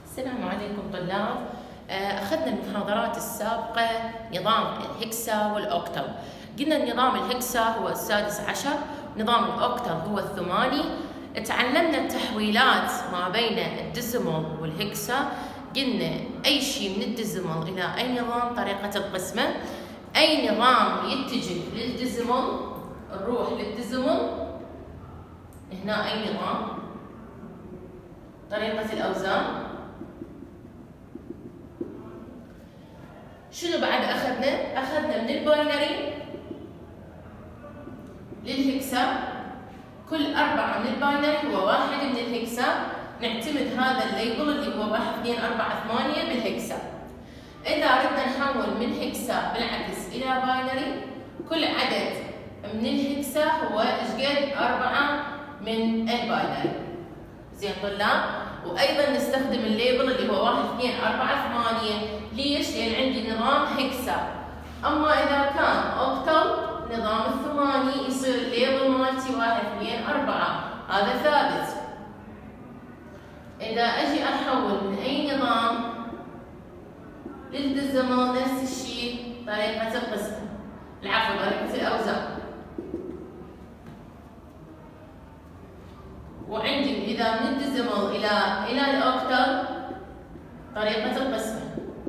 السلام عليكم طلاب. أخذنا المحاضرات السابقة نظام الهكسا والأوكتل. قلنا نظام الهكسا هو السادس عشر، نظام الأوكتل هو الثماني. تعلمنا التحويلات ما بين الديسيمال والهكسا. قلنا أي شيء من الديسيمال إلى أي نظام طريقة القسمة. أي نظام يتجه للديسيمال نروح للديسيمال. هنا أي نظام طريقة الأوزان. شنو بعد أخذنا؟ أخذنا من الباينري للهكسا، كل 4 من الباينري هو 1 من الهكسا. نعتمد هذا الليبل اللي هو 1 2 4 8 بالهكسا. إذا أردنا نحول من هكسا بالعكس إلى باينري، كل عدد من الهكسا هو إيش قد 4 من الباينري. زين طلاب؟ وأيضا نستخدم الليبل اللي هو 1 2 4 8. ليش؟ لأن عندي نظام هكسا. أما إذا كان أوكتل نظام الثماني يصير الليبل مالتي 1 2 4، هذا ثابت. إذا أجي أحول من أي نظام للديسيمال نفس الشيء طريقة القسمة، العفو طريقة الأوزان. وعندي إذا من الديسيمال إلى الأوكتل طريقة القسمة.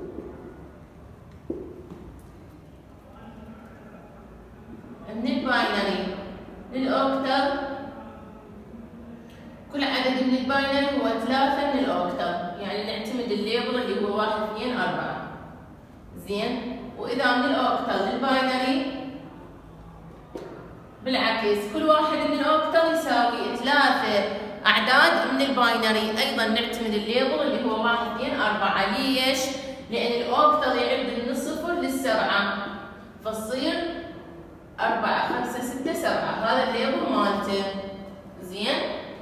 من الباينري للأوكتل كل عدد من الباينري هو 3 من الأوكتل، يعني نعتمد الليبل اللي هو 1 2 4. زين؟ وإذا من الأوكتل للباينري بالعكس، كل واحد من الأوكتل يساوي 3 أعداد من الباينري، أيضا نعتمد الليبل اللي هو 1 2 4. ليش؟ لأن الأوكتل يعد من الصفر للسبعة، فتصير 4 5 6 7، هذا الليبل مالته. زين؟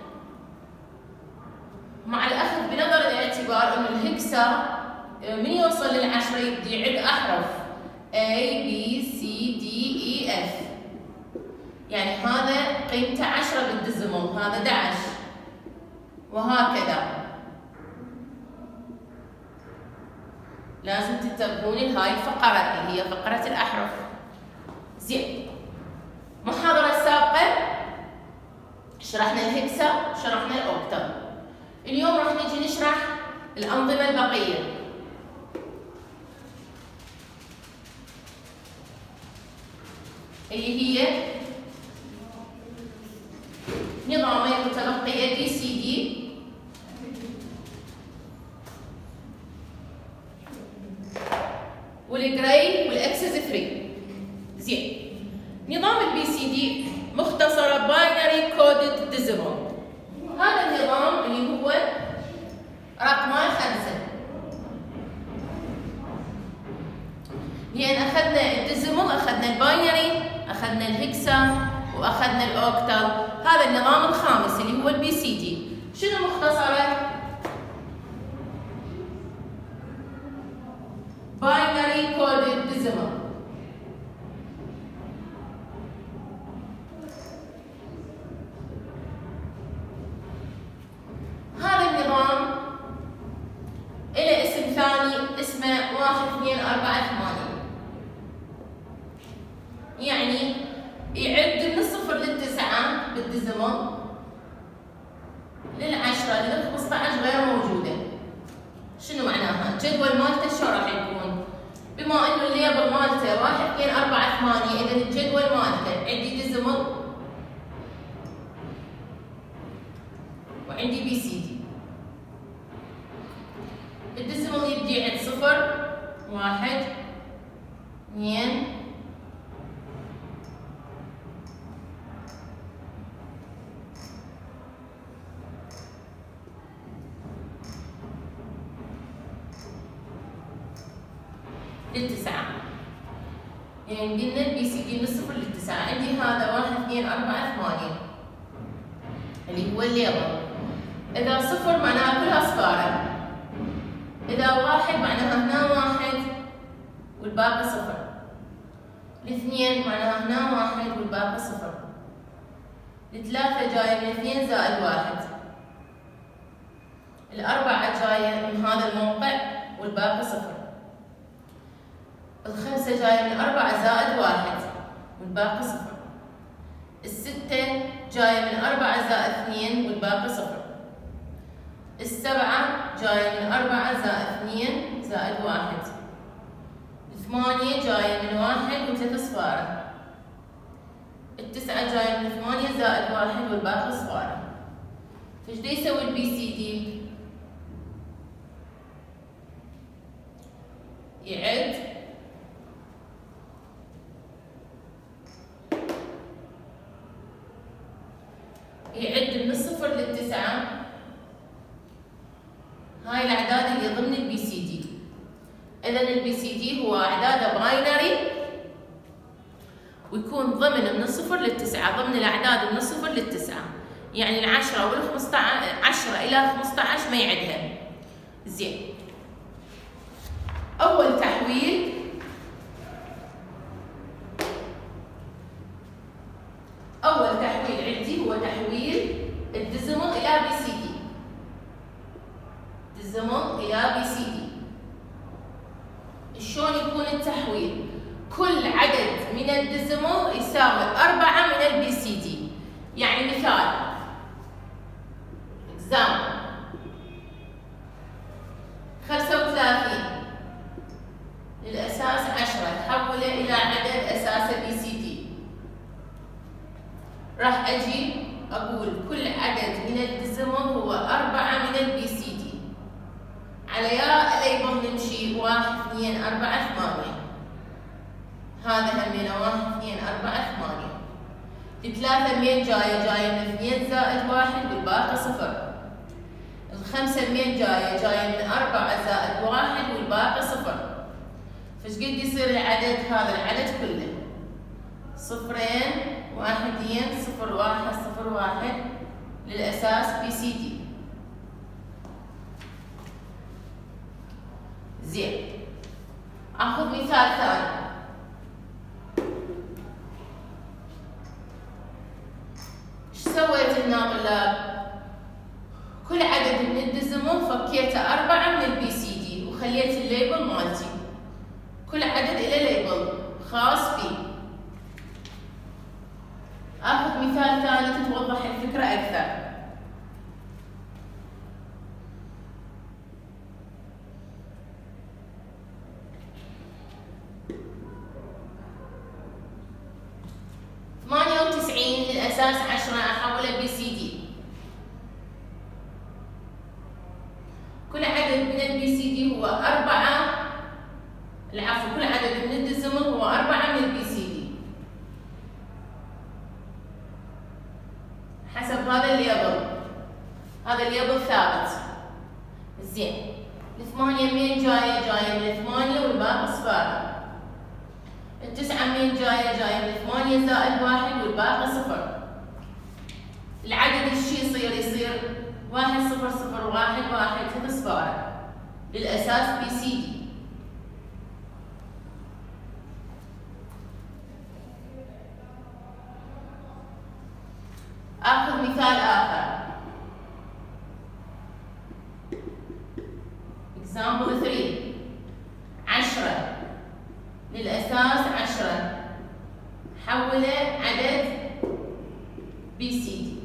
مع الأخذ بنظر الاعتبار أن الهكسا من يوصل لل10 يبدي يعد أحرف A B C D E F، يعني هذا قيمته 10 بالديسيمال، هذا 11 وهكذا. لازم تنتبهون لهاي الفقرة اللي هي فقرة الأحرف. زين، المحاضرة السابقة شرحنا الهكسا، شرحنا الأوكتل. اليوم راح نجي نشرح الأنظمة البقية. اللي هي نظامين متبقية بي سي دي والجراي والاكسس 3. زين، نظام البي سي دي مختصرة باينري كودد ديسيمال. هذا النظام اللي هو رقمين 5، لأن أخذنا الديسيمال، أخذنا الباينري، أخذنا الهكسا، وأخذنا الأوكتل. هذا النظام الخامس اللي هو البي سي دي. شنو مختصره؟ باينري كودد ديسيمال. هذا النظام له اسم ثاني اسمه 1 2 4 8، يعني يعد من الصفر للتسعة بالديسيمال، لل10 لل15 غير موجودة. شنو معناها؟ الجدول مالته شو راح يكون؟ بما انه الليبل مالته 1 2 4 8، اذا الجدول مالته عندي ديسيمال وعندي بي سي دي. الديسيمال يبدي عند 0 1 2 للتسعة، يعني قلنا البي سي دي من 0 لل9. عندي هذا 1 2 4 8 اللي هو الليبل. إذا 0 معناها كلها صفارة، إذا 1 معناها هنا 1 والباقي 0، 2 معناها هنا 1 والباقي 0، 3 جاية من 2 زائد 1، 4 جاية جاية من هذا الموقع والباقي صفر. الخمسة جاية من 4 زائد 1 والباقي صفر. الستة جاية من 4 زائد 2 والباقي صفر. السبعة جاية من 4 زائد 2 زائد 1. 8 جاية من 1 و3 صفارة. 9 جاية من 8 زائد 1 والباقي صفارة. فايش دا يسوي البي سي دي؟ يعد من الصفر للتسعة. هاي الأعداد اللي ضمن البي سي دي. إذا البي سي دي هو أعداده باينري ويكون ضمن من الصفر للتسعة، ضمن الأعداد من الصفر للتسعة، يعني العشرة وال15 10 إلى 15 ما يعدها. زين. أول تحويل عندي هو تحويل الديزيمال إلى بي سي دي. ديزيمال إلى بي سي دي. شلون يكون التحويل؟ كل عدد من الديزيمال يساوي 4 من البي سي دي. يعني مثال example 35 للأساس 10 تحوله إلى عدد أساسه بي سي دي. راح أجي أقول كل عدد من الديزيمال هو 4 من البي سي دي. على يا ليبل نمشي 1 2 4 8. هذا همينه 1 2 4 8. الثلاثة منين جاية من 2 زائد 1 والباقي صفر. الخمسة منين جاية من 4 زائد 1 والباقي صفر. فايش قد يصير العدد؟ هذا العدد كله صفرين 1 0 1 0 1 للأساس بي سي دي. زين. اخذ مثال ثاني. ايش سويت هنا طلاب؟ كل عدد من الديزيمال فكيته 4 من البي سي دي وخليت الليبل مالتي. كل عدد إلى ليبل خاص فيه. اخذ مثال ثاني تتوضح الفكرة أكثر. للأساس 10 أحوله بي سي دي. كل عدد من البي سي دي هو 4. العفو، كل عدد من الديزيمال هو 4 من البي سي دي حسب هذا الليبل. هذا الليبل ثابت. زين. الثمانية منين جاية من 8 والباقي صفار. التسعة منين جاية من 8 زائد 1 والباقي صفر. العدد ايش يصير 1 0 0 1 1 3 صفار للأساس بي سي دي. آخذ مثال آخر. example 3 10 للأساس 10 حوله عدد بي سي دي.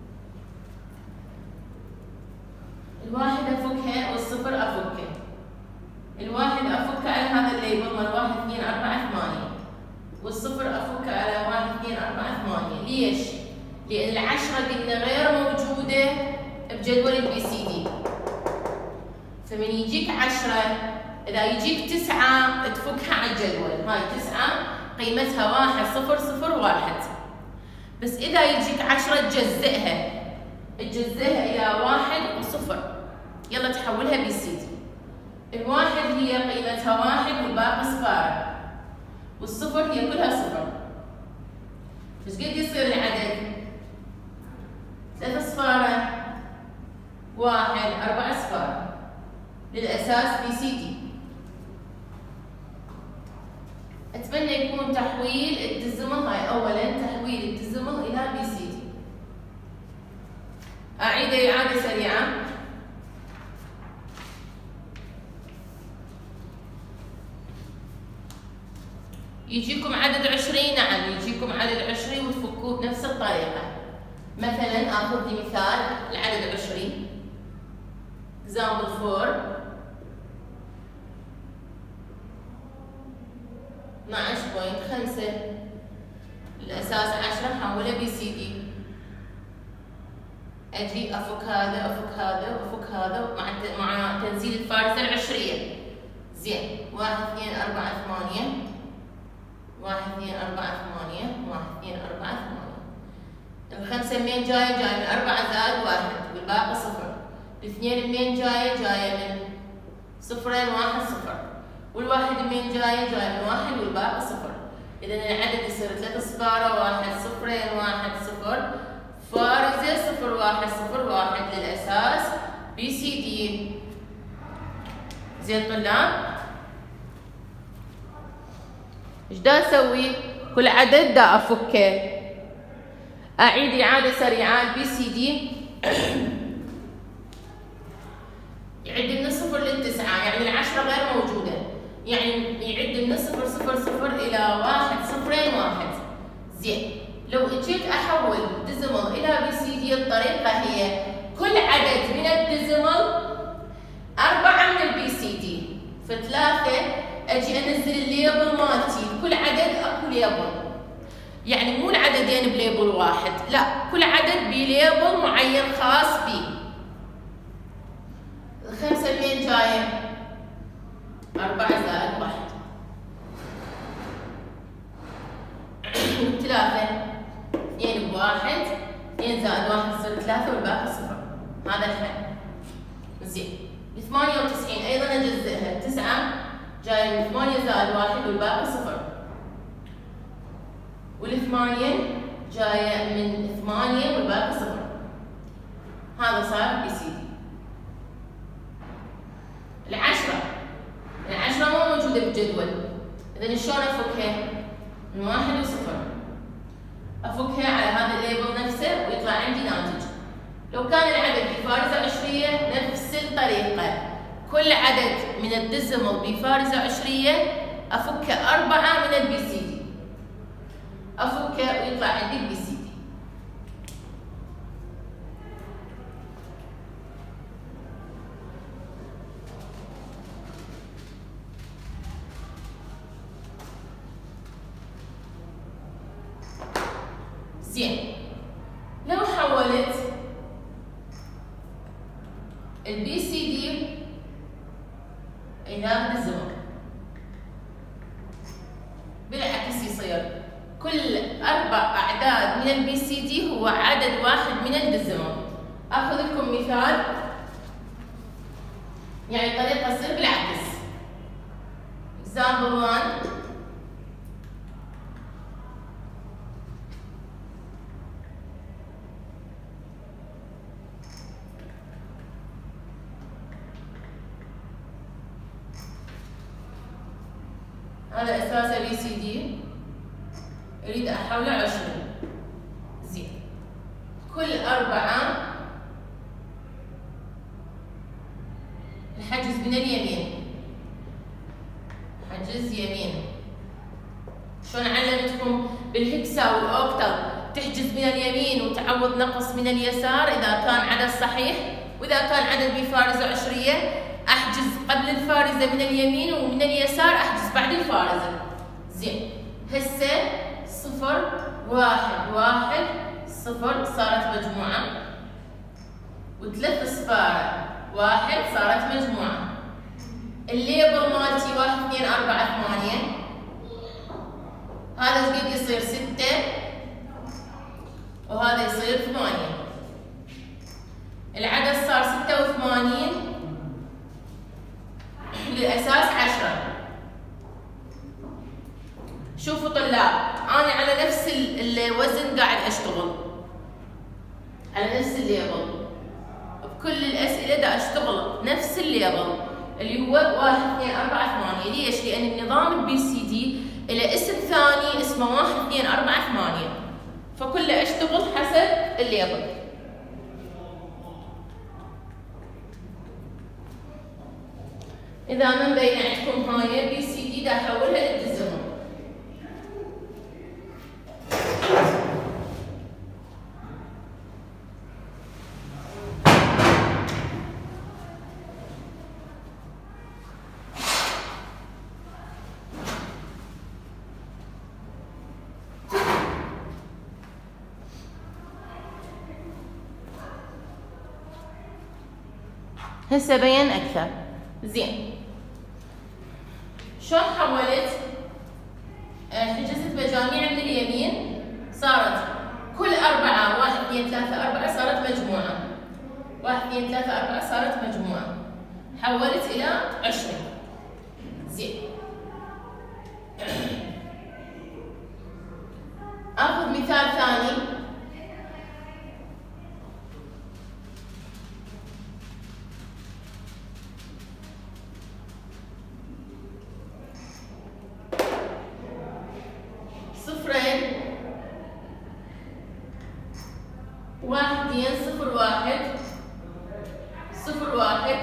الواحد أفكها والصفر أفكه. الواحد أفكه على هذا الليبل مال 1 2 4 8 والصفر أفكه على 1 2 4 8. ليش؟ لأن العشرة قلنا غير موجودة بجدول البي سي دي. فمن يجيك 10 إذا يجيك 9 تفكها على الجدول. هاي 9 قيمتها 1 0 0 1. بس إذا يجيك 10 تجزئها إلى 1 و0. يلا تحولها بي سي دي. الواحد هي قيمتها 1 والباقي صفار. والصفر هي كلها صفر. ايش قد يصير العدد؟ 3 صفارة 1 4 صفار للأساس بي سي دي. أتمنى يكون تحويل الديزيمال. هاي أولاً تحويل الديزيمال إلى بي سي دي. أعيد إعادة سريعة. يجيكم عدد 20 نعم يجيكم عدد 20 وتفكوه بنفس الطريقة. مثلا آخذ لي مثال العدد 20 example 4 12.5 الأساس 10 حولها بي سي دي. أجي أفك هذا أفك هذا وأفك هذا مع تنزيل الفارزة العشرية. زين 1 2 4 8 1 2 4 8 1 2 4 8 الخمسة منين جاية؟ جاية من 4 زائد 1 والباقي صفر. الاثنين منين جاية؟ جاية من صفرين 1 صفر. والواحد منين جاية؟ جاية من 1 والباقي صفر. إذا العدد يصير 3 صفارة 1 صفرين 1 صفر. فارزة 0 1 0 1 للأساس بي سي دي. زين طلاب؟ ايش دا اسوي؟ كل عدد دا افكه. اعيد اعادة سريعة. البي سي دي يعد من الصفر للتسعة، يعني العشرة غير موجودة، يعني يعد من الصفر صفر صفر إلى 1 صفرين 1. زين لو اجيت احول ديزيمال الى بي سي دي الطريقة هي كل عدد من الديزيمال 4 من البي سي دي، فثلاثة اجي انزل الليبل مالتي. كل عدد اكو ليبل، يعني مو العددين بليبل واحد، لا كل عدد بليبل معين خاص بيه. الخمسة منين جاية؟ 4 زائد 1. ثلاثة 2 ب1 2 زائد 1 يصير 3 والباقي صفر. هذا الحل. زين 98 ايضا اجزئها. 9 جاية من 8 زائد 1 والباقي صفر. والثمانية جاية من 8 والباقي صفر. هذا صار بي سي دي. العشرة مو موجودة بالجدول، إذا شلون أفكها؟ من 1 و0. أفكها على هذا الليبل نفسه ويطلع عندي ناتج. لو كان العدد بفارزة عشرية نفس الطريقة، كل عدد من الديزيمال بفارزة عشرية أفكه 4 من البي سي دي. أفكه ويطلع عندي البي سي دي. زين لو حولت البي سي دي إلى ديزيمال بالعكس يصير كل 4 أعداد من البي سي دي هو عدد واحد من الديزيمال. آخذ لكم مثال، يعني الطريقة تصير بالعكس. example 1 هذا أساسه بي سي دي أريد أحوله 20. زين كل 4 الحجز من اليمين، حجز يمين. شلون علمتكم بالهكسا والأوكتل تحجز من اليمين وتعوض نقص من اليسار إذا كان عدد صحيح، وإذا كان عدد بفارزة عشرية أحجز قبل الفارزة من اليمين ومن اليسار أحجز بعد الفارزة. زين هسه 0 1 1 0 صارت مجموعة، وثلاث صفارة 1 صارت مجموعة. الليبل مالتي 1 2 4 8 هذا ايش قد يصير 6 وهذا يصير 8. العدد صار 86 للأساس 10. شوفوا طلاب أنا على نفس الوزن قاعد أشتغل، على نفس الليبل بكل الأسئلة دا أشتغل نفس الليبل اللي هو 1 2 4 8. ليش؟ لأن النظام البي سي دي إلى اسم ثاني اسمه 1 2 4 8، فكله أشتغل حسب الليبل. إذا من بين عندكم هاي بي سي دي دا أحولها للديزيمال. هسه بين اكثر. زين شلون حولت؟ حجزت مجاميع من اليمين، صارت كل 4 1 2 3 4 صارت مجموعة، 1 2 3 4 صارت مجموعة، حولت إلى 20. زين آخذ مثال ثاني. صفرين 1 2 0 1 0 1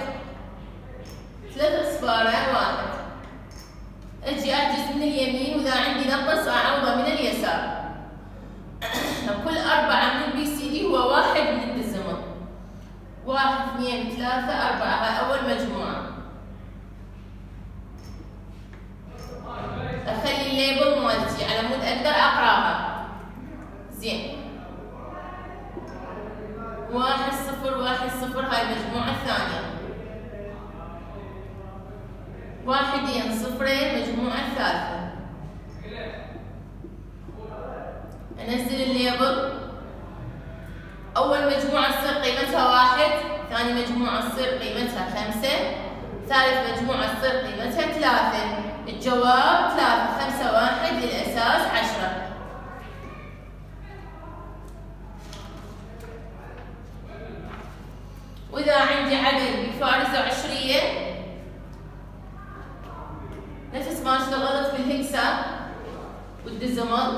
3 أصفار 1. أجي أحجز من اليمين وإذا عندي نقص أعوضه من اليسار. كل 4 من البي سي دي هو 1 من الديزيمال. 1 2 3 4 هاي أول مجموعة. أخلي الليبل مالتي على مود أقدر أقراها. زين 1 0 1 0 هاي المجموعة الثانية. 1 0 مجموعة الثالثة. أنزل الليبل. أول مجموعة تصير قيمتها 1، ثاني مجموعة تصير قيمتها 5، ثالث مجموعة تصير قيمتها 3. الجواب 3 5 1 للأساس 10. وإذا عندي عدد بفارزة عشرية نفس ما اشتغلت في الهكسا والديزيمال،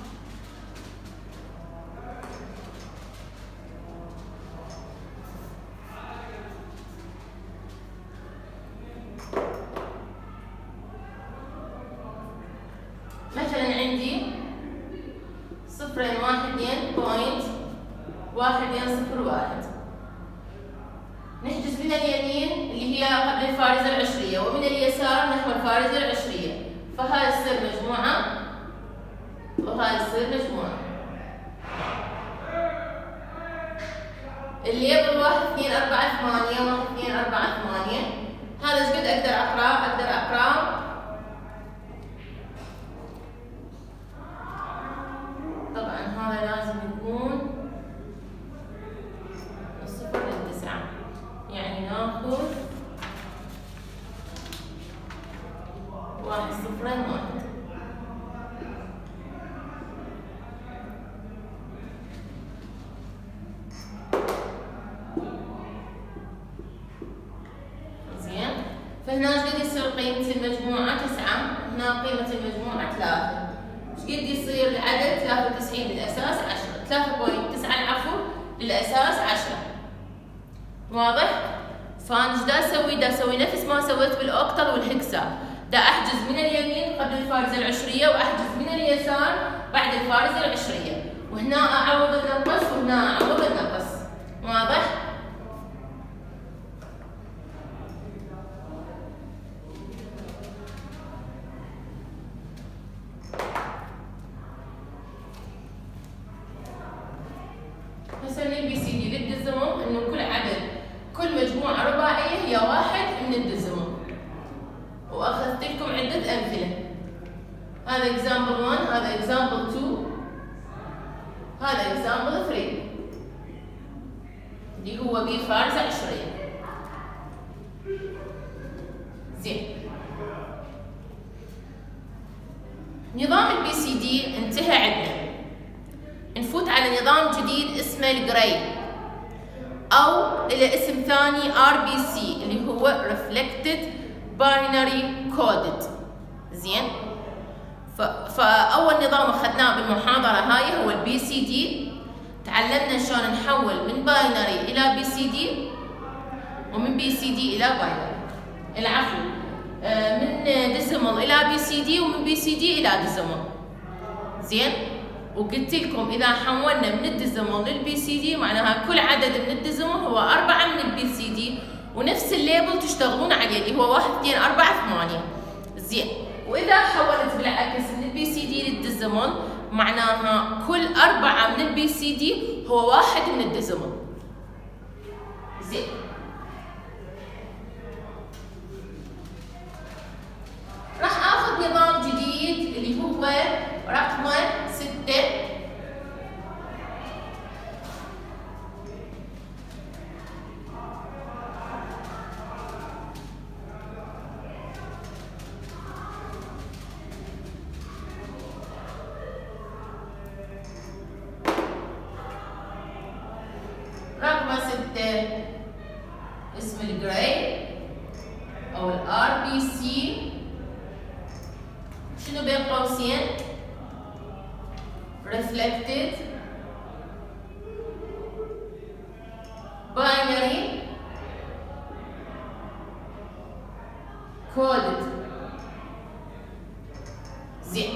مثلا عندي 0 1 2 بوينت 1 0 1. نحجز من اليمين اللي هي قبل الفارزة العشرية ومن اليسار نحو الفارزة العشرية، فهاي تصير مجموعة وهاي تصير مجموعة. الليبل 1 2 4 8 1 2 4 8 هذا ايش قد اقدر اقراه؟ اقدر اقراه طبعا هذا لازم يكون من 0 ل 9، يعني ناخذ 1 0 1. زين فهنا ايش قد يصير قيمة المجموعة 9، هنا قيمة المجموعة 3. ايش قد يصير العدد 93 للأساس 10، 3.9 العفو للأساس 10. واضح؟ فأنا ايش دا اسوي؟ دا اسوي نفس ما سويت بالأوكتل والهكسا، دا احجز من اليمين قبل الفارزة العشرية واحجز من اليسار بعد الفارزة العشرية، وهنا اعوض النقص وهنا اعوض النقص. واضح؟ هسه البي سي دي للديزيمال انه كل مجموعة رباعية هي 1 من الديزيمال، واخذت لكم عدة امثلة. هذا example 1، هذا example 2، هذا example 3 اللي هو بفارزة عشرية. زين نظام البي سي دي انتهى عندنا. نفوت على نظام جديد اسمه الجراي او الى اسم ثاني RBC اللي هو Reflected Binary Coded. زين فاول نظام اخذناه بالمحاضره هاي هو البي سي دي. تعلمنا شلون نحول من باينري الى بي سي دي ومن بي سي دي الى باينري، العفو من ديسيمال الى بي سي دي ومن بي سي دي الى ديسيمال. زين وقلت لكم اذا حولنا من الديزيمال للبي سي دي معناها كل عدد من الديزيمال هو 4 من البي سي دي، ونفس الليبل تشتغلون عليه اللي هو 1 2 4 8. زين واذا حولت بالعكس من البي سي دي للديزيمال معناها كل 4 من البي سي دي هو 1 من الديزيمال. زين الجراي او الار بي سي شنو بين قوسين؟ reflected binary coded. زين،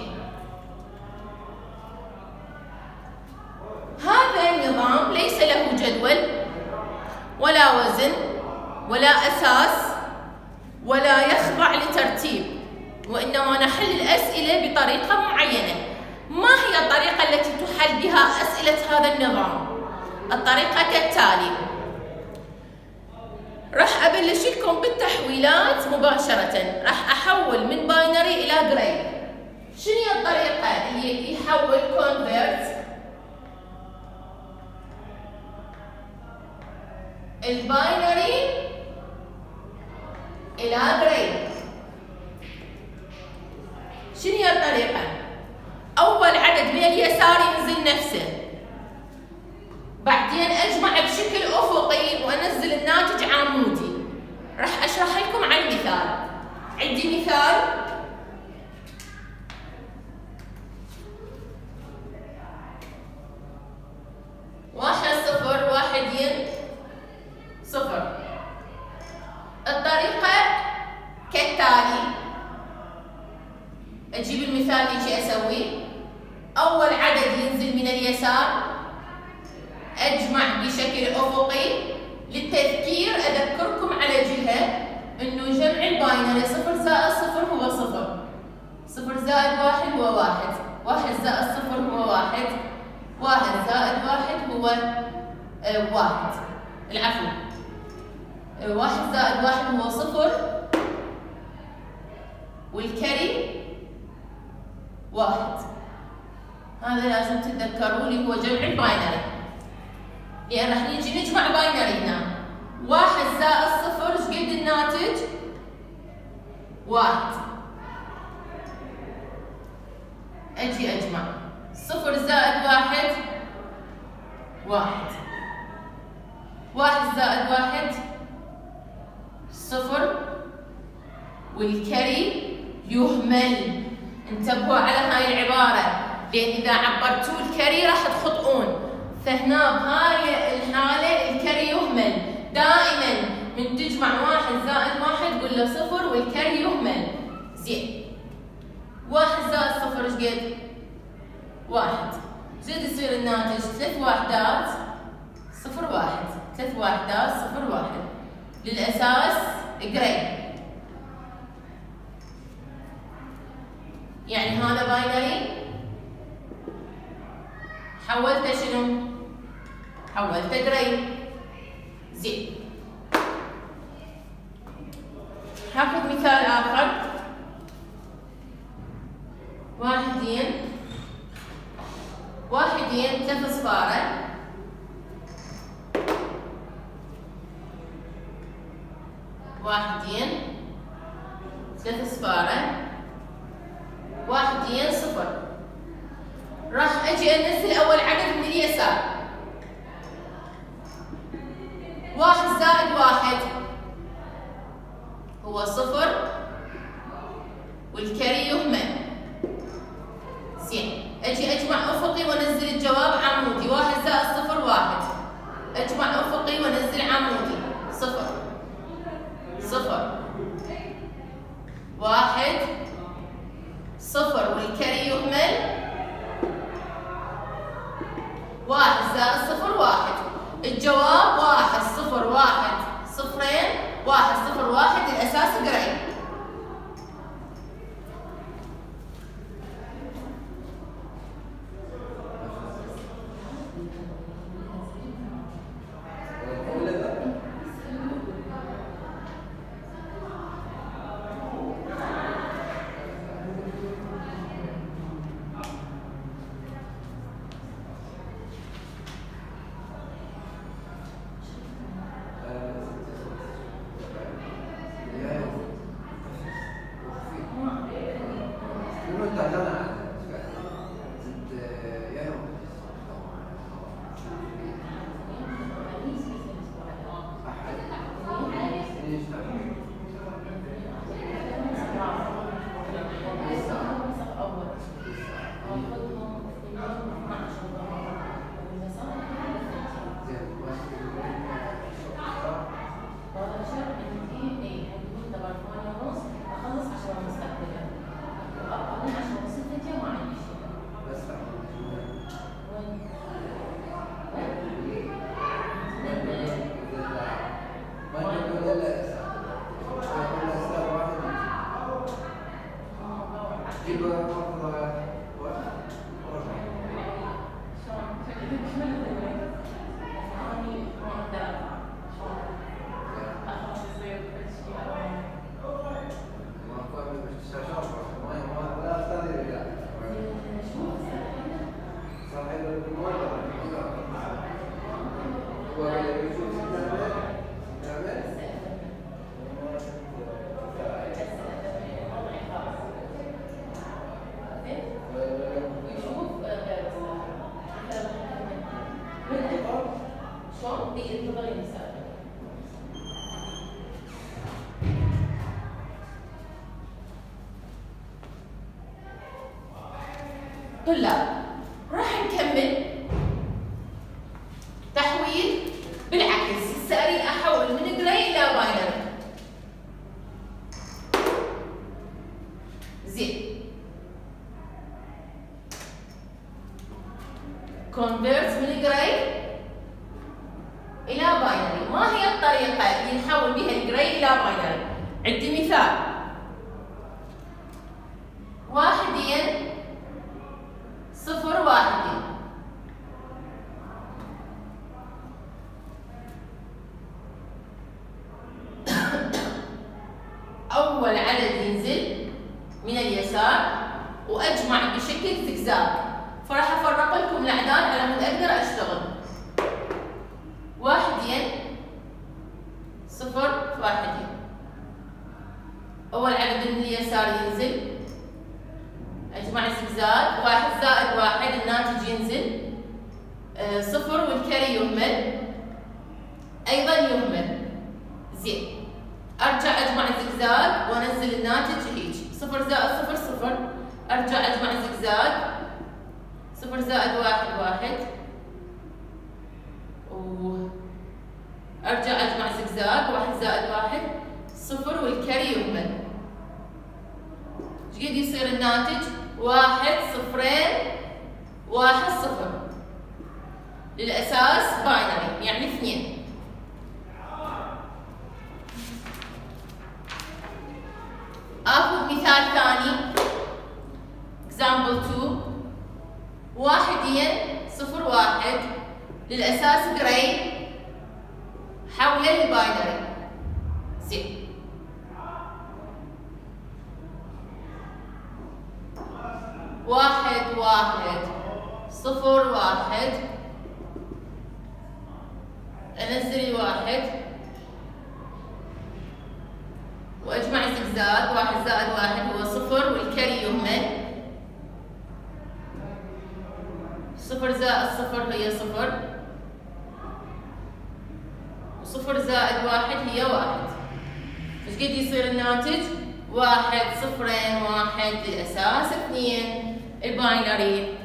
هذا النظام ليس له جدول ولا وزن ولا أساس ولا يخضع لترتيب، وإنما نحل الأسئلة بطريقة معينة. ما هي الطريقة التي تحل بها أسئلة هذا النظام؟ الطريقة كالتالي. راح أبلش لكم بالتحويلات مباشرة. راح أحول من باينري إلى جراي. شنو هي الطريقة اللي يحول convert الباينري إلى جراي؟ شنو هي الطريقة؟ أول عدد من اليسار ينزل نفسه، بعدين أجمع بشكل أفقي وأنزل الناتج عمودي. راح أشرح لكم على المثال. عندي مثال واحد صفر واحدين صفر. الطريقة كالتالي. أجيب المثال اللي جي أسويه. أول عدد ينزل من اليسار أجمع بشكل أفقي. للتذكير أذكركم على جهة إنه جمع الباينري 0 زائد 0 هو 0، 0 زائد 1 هو 1، 1 زائد 0 هو 1، 1 زائد 1 هو 1. العفو، 1 زائد 1 هو 0 والكري 1. هذا لازم تتذكروا لي هو جمع الباينري، لأن راح نيجي نجمع باينري هنا. 1 زائد 0 ايش قد الناتج؟ 1. أجي أجمع 0 زائد 1 1، 1 زائد 1 0 والكري يهمل. انتبهوا على هاي العبارة، لأن إذا عبرتوا الكري راح تخطئون. فهنا بهاي الحالة الكري يهمل. دائما من تجمع 1 زائد 1 قول له 0 والكري يهمل. زين، 1 زائد 0 ايش قد؟ 1. زين يصير الناتج 3 وحدات 0 1، 3 وحدات 0 1. للأساس جراي. يعني هذا باينري حولته شنو؟ حولته جراي. زين، هاخذ مثال آخر. واحدين 3 صفارة، واحدين 3 صفارة، واحدين 0. راح أجي أنزل أول عدد من اليسار. 1 زائد 1 هو 0 والكري يهمل. زين، أجي أجمع أفقي وأنزل الجواب عمودي. 1 زائد 0 1. أجمع أفقي وأنزل عمودي 0 0 1 0 والكري يهمل. 1 زائد 0 1. الجواب 1 0 1 0 1 0 1. الأساس جراي. طلاب راح نكمل تحويل بالعكس. هسه اريد احول من جراي الى باينري. زين كونفيرت من جراي الى باينري. ما هي الطريقه اللي نحول بها الجراي الى باينري؟ عندي مثال 1 0 1. أول عدد ينزل من اليسار وأجمع بشكل زجزاج، فراح أفرق لكم الأعداد على مود أقدر أشتغل. 1 0 1. أول عدد من اليسار ينزل، اجمع زجزاج. 1 زائد 1 الناتج ينزل 0 والكري يهمل ايضا يهمل. زين ارجع اجمع زجزاج وانزل الناتج هيك 0 زائد 0 0. ارجع اجمع زجزاج 0 زائد 1 1 وارجع اجمع زجزاج 1 زائد 1 0 والكري يهمل. ايش قد يصير الناتج؟ 1 0 1 0. للأساس باينري يعني 2. آخذ مثال ثاني example 2. 1 0 1 للأساس جراي حوله للباينري. زين 1 1 0 1 انزل 1 واجمع زجزاج. 1 زائد 1 هو 0 والكري يهمل. 0 زائد 0 هي 0 و0 زائد 1 هي 1. ايش قد يصير الناتج؟ 1 0 1 للأساس 2 الباينري.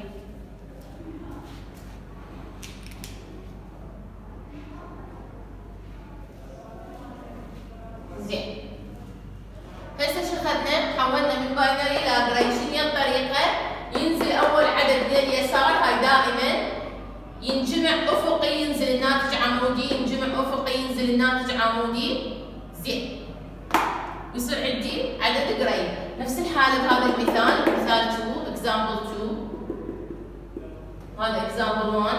زين هسه شو اخذنا؟ حولنا من باينري الى جراي. شنو هي الطريقة؟ ينزل أول عدد من اليسار، هاي دائما ينجمع أفقي ينزل الناتج عمودي، ينجمع أفقي ينزل الناتج عمودي. زين يصير عندي عدد جراي. نفس الحالة بهذا المثال، مثال 2 example 2. هذا example 1.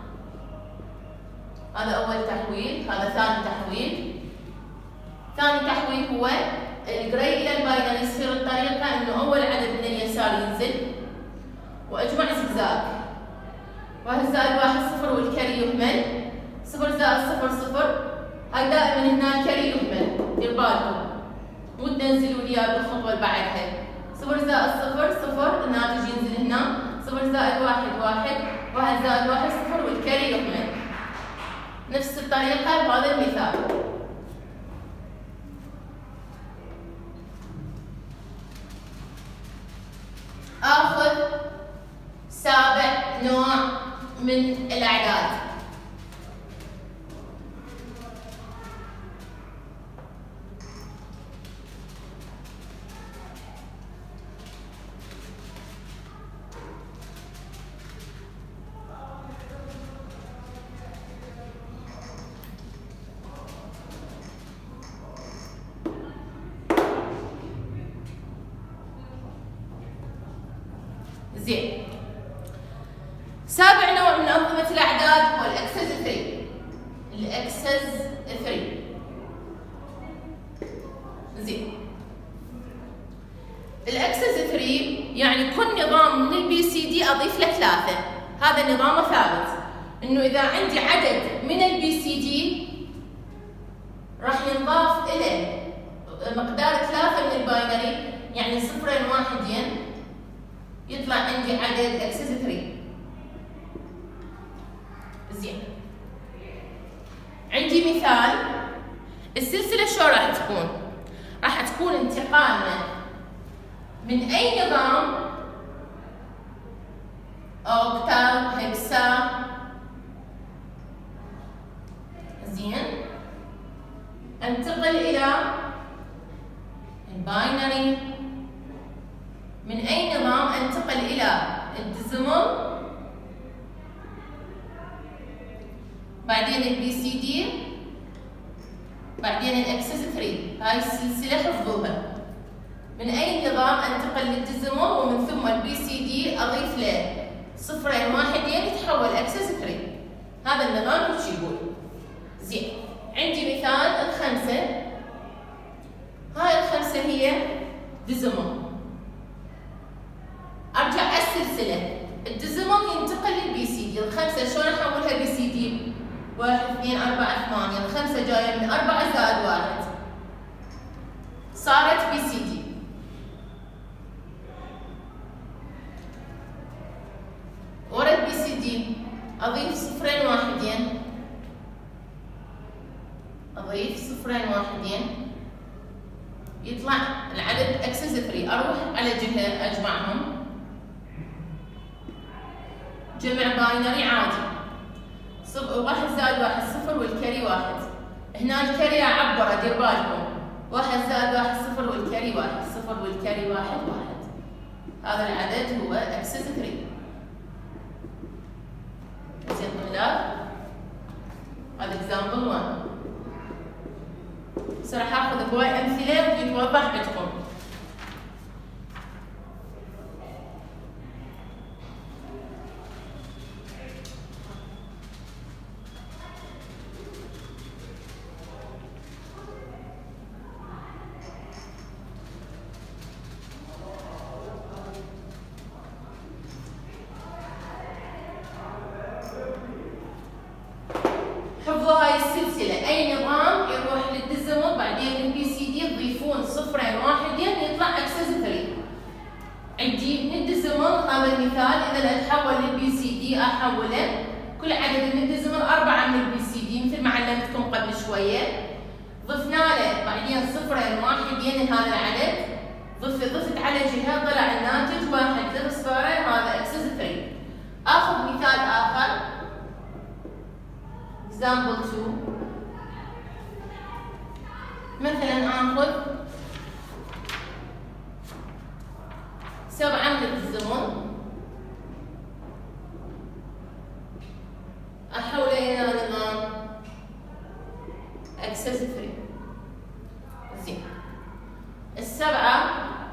هذا أول تحويل، هذا ثاني تحويل. ثاني تحويل هو الجراي إلى الباينري. يصير الطريقة إنه أول عدد من اليسار ينزل وأجمع زجزاج. 1 زائد 1 0 والكري يهمل. 0 زائد 0 0. هاي دائما هنا الكري يهمل، دير بالكم مو تنزلوا لي بالخطوة اللي بعدها. 0 زائد 0 0 الناتج ينزل هنا. 0 زائد 1 1. 1 زائد 1 0 والكري يهمل. نفس الطريقة بهذا المثال. آخذ سابع نوع من الأعداد. زين. سابع نوع من أنظمة الأعداد هو الأكسس 3. الأكسس 3. زين. الأكسس 3 يعني كل نظام من البي سي دي أضيف له 3. هذا نظامه ثابت، إنه إذا عندي عدد من البي سي دي راح ينضاف إليه مقدار 3 من الباينري، يعني 0 1 يطلع عندي عدد أكسس 3. زين. عندي مثال. السلسلة شو راح تكون؟ راح تكون انتقالنا من أي نظام، أوكتا، هكسا، زين، انتقل إلى الباينري. من أي نظام انتقل إلى الديسيمال، بعدين البي سي دي، بعدين الاكسس 3. هاي السلسلة حفظوها. من أي نظام انتقل للديسيمال ومن ثم البي سي دي أضيف له 0 1 يتحول اكسس 3. هذا النظام وش يقول؟ زين. عندي مثال ال5. هاي ال5 هي ديسيمال. ارجع السلسله، الديسيمال ينتقل للبي سي دي. ال5 شلون احولها بي سي دي؟ 1 2 4 8. ال5 جايه من 4 زائد 1 صارت بي سي دي. ورا البي سي دي اضيف 0 1 اضيف 0 1 يطلع العدد اكسس 3. اروح على جهه اجمعهم، جمع باينري عادي. 1 زائد 1 0 والكري 1. هنا الكري اعبره، دير بالكم. 1 زائد 1 0 والكري 1. 0 والكري 1 1. هذا العدد هو اكسس 3. زين طلاب، هذا اكزامبل 1. هسه راح اخذ هواي امثله وتوضح عندكم. حفظوا هاي السلسله. اي نظام يروح للديسيمال بعدين البي سي دي تضيفون 0 1 يطلع اكسس 3. عندي من الديسيمال هذا المثال، اذا اتحول للبي سي دي احوله كل عدد من الديسيمال 4 من البي سي دي مثل ما علمتكم قبل شويه. ضفنا له بعدين 0 1 هذا العدد، ضفت على جهه طلع الناتج 1 الاصفاره، هذا اكسس 3. اخذ مثال اخر example 2. مثلا اخذ 7 من الديسيمال احوله الى نظام اكسس 3. زين. السبعة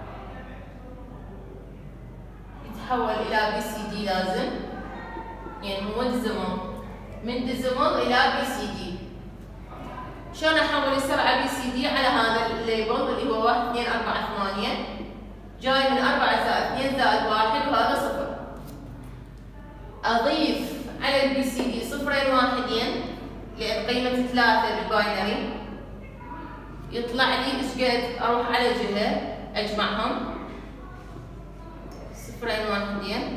يتحول الى بي سي دي لازم، يعني مو ديسيمال، من ديسيمال الى بي سي دي. شلون احول السبعة بي سي دي على هذا الليبل اللي هو 1 2 4 8 جاي من 4 زائد 2 زائد 1 وهذا 0. اضيف على البي سي دي 0 1 لان قيمة 3 بالباينري، يطلع لي ايش قد؟ اروح على جهة اجمعهم 0 1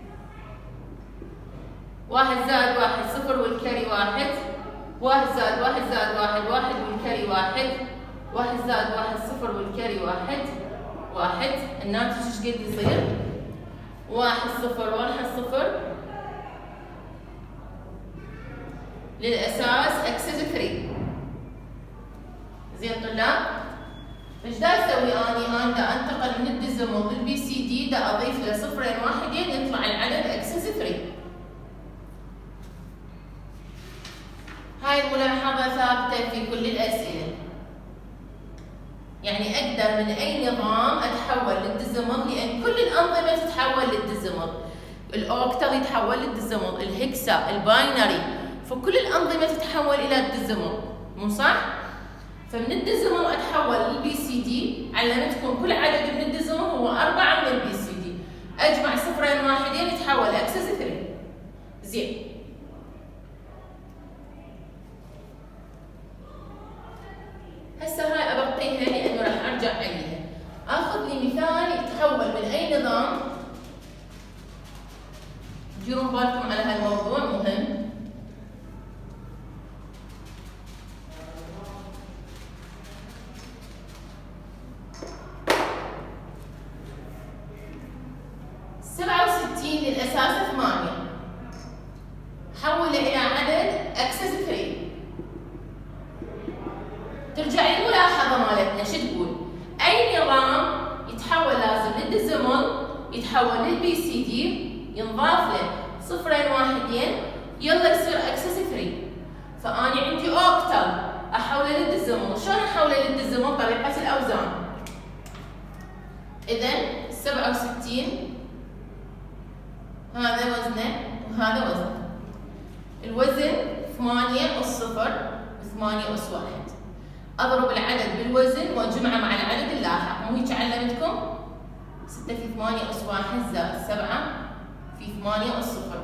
1 زائد 1 0 والكري 1. 1 زائد 1 زائد 1 1 والكري 1. 1 زائد 1 0 والكري 1 1. الناتج ايش قد يصير؟ 1 0 1 0 للاساس اكسس 3. زين طلاب؟ ايش دا اسوي اني؟ انا دا انتقل من الديسيمال للبي سي دي، دا اضيف له 0 1 يطلع العدد اكسس 3. هاي الملاحظة ثابتة في كل الأسئلة. يعني اقدر من اي نظام اتحول للديزيمال، لان كل الانظمه تتحول للديزيمال. الاوكتال يتحول للديزيمال، الهكسا، الباينري، فكل الانظمه تتحول الى الديزيمال، مو صح؟ فمن الديزيمال اتحول للبي سي دي. علمتكم كل عدد من الديزيمال هو 4 من البي سي دي. اجمع صفرين واحدين يتحول اكسس 3. زين. هسه هاي ابقيها لانه راح ارجع عليها. اخذ لي مثال يتحول من اي نظام. ديروا بالكم على هالموضوع مهم. للأساس 8 حوله إلى عدد أكسس 3. ترجع الملاحظة مالتنا شو تقول؟ أي نظام يتحول لازم للديزيمال يتحول للبي سي دي ينضاف له صفرين واحدين يلا يصير أكسس 3. فأنا عندي أوكتال أحوله للديزيمال. شلون أحوله للديزيمال؟ طريقة الأوزان. إذن 67 هذا وزنه وهذا وزنه. الوزن 8 أس 0 و8 أس 1. أضرب العدد بالوزن وأجمعه مع العدد اللاحق. مو هيك علمتكم؟ 6 في 8 أس 1 زائد 7 في 8 أس 0.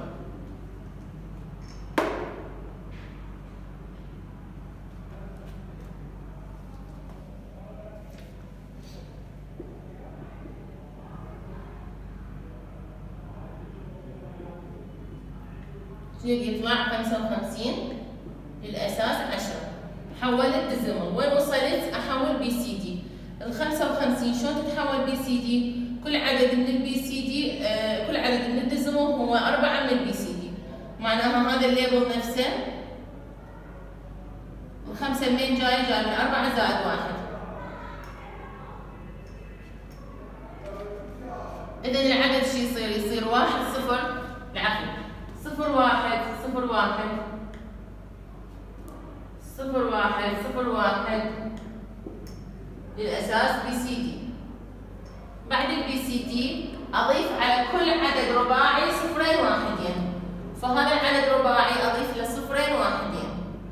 يطلع 55 للأساس 10. حولت ديزيمال. وين وصلت؟ أحول بي سي دي. ال 55 شلون تتحول بي سي دي؟ كل عدد من البي سي دي كل عدد من الديزيمال هو 4 من البي سي دي. معناها هذا الليبل نفسه الخمسة منين جاي؟ جاي من 4 زائد 1. إذا العدد شو يصير؟ يصير 1 0 العفو 0 1 0 1 0 1 0 1 للأساس بي سي دي. بعد البي سي دي أضيف على كل عدد رباعي صفرين واحدين. فهذا العدد رباعي أضيف له صفرين واحدين.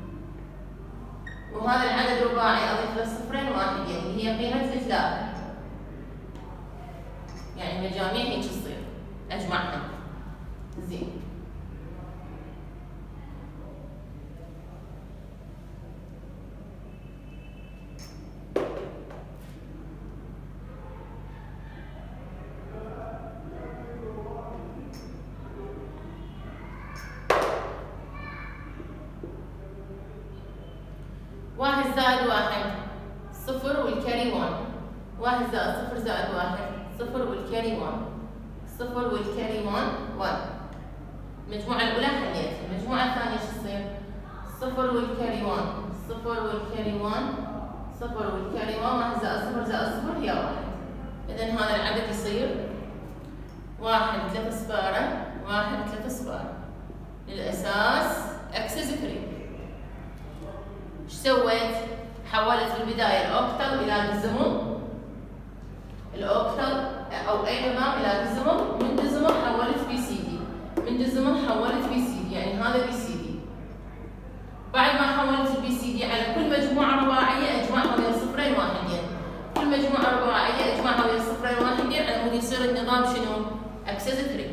وهذا العدد رباعي أضيف له صفرين واحدين اللي هي قيمة 3. يعني المجاميع هيك تصير. أجمعها. زين. واحد زائد واحد صفر والكاري 1. 1 زائد 0 زائد 1 0 والكاري 1. 0 والكاري 1. المجموعة الأولى حليتها. المجموعة الثانية شو تصير؟ 0 والكاري 1 0 والكاري 1 0 والكاري 1. 1 زائد 0 زائد 0 هي 1. إذا هذا العدد يصير 1 3 صفارة 1 3 صفارة للأساس أكسس 3. ايش سويت؟ حولت في البداية الأوكتال إلى ديزيمال. الأوكتال أو أي نظام إلى ديزيمال. من ديزيمال حولت بي سي دي. من ديزيمال حولت بي سي دي. يعني هذا بي سي دي. بعد ما حولت البي سي دي على كل مجموعة رباعية أجمعها بين صفرين واحدين. كل مجموعة رباعية أجمعها بين صفرين واحدين على مود يصير النظام شنو؟ أكسس 3.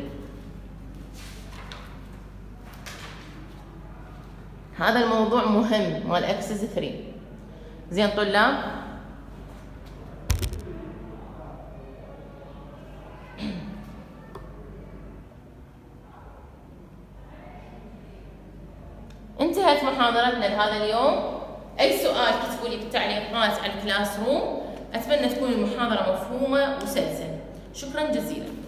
هذا الموضوع مهم مال اكسس 3. زين طلاب؟ انتهت محاضرتنا لهذا اليوم. اي سؤال كتبوا لي بالتعليقات على الكلاس روم. اتمنى تكون المحاضرة مفهومة وسلسة. شكرا جزيلا.